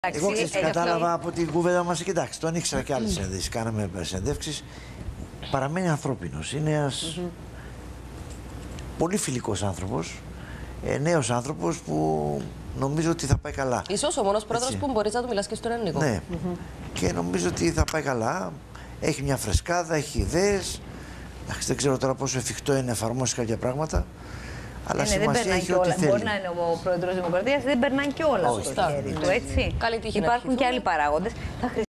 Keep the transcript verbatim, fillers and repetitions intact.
Εγώ ξέρεις τι κατάλαβα από την κουβέντα μας, κοιτάξτε, τον ήξερα και άλλες συνεντεύξεις, κάναμε συνεντεύξεις. Παραμένει ανθρώπινος, είναι ένας mm-hmm. πολύ φιλικός άνθρωπος, ε, νέος άνθρωπος που νομίζω ότι θα πάει καλά. Ίσως ο μόνος πρόεδρος που μπορείς να του μιλάς και στον ελληνικό. Ναι, mm-hmm. και νομίζω ότι θα πάει καλά, έχει μια φρεσκάδα, έχει ιδέες. Δεν ξέρω τώρα πόσο εφικτό είναι να εφαρμόσει κάποια πράγματα. Αλλά είναι, σημασία έχει ό,τι θέλει. Μπορεί να είναι ο πρόεδρος της Δημοκρατίας, δεν περνάνε και όλα στο χέρι του, έτσι. Καλή τύχη. Υπάρχουν και άλλοι παράγοντες.